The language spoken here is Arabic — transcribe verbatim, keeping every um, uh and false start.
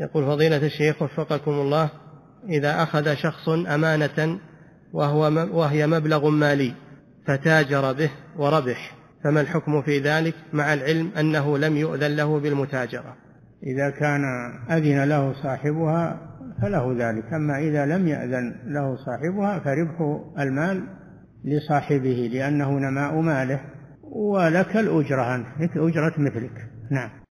يقول فضيلة الشيخ وفقكم الله، إذا أخذ شخص أمانة وهو وهي مبلغ مالي فتاجر به وربح، فما الحكم في ذلك مع العلم أنه لم يؤذن له بالمتاجرة؟ إذا كان أذن له صاحبها فله ذلك، أما إذا لم يأذن له صاحبها فربح المال لصاحبه، لأنه نماء ماله، ولك الأجرة، لك أجرة مثلك. نعم.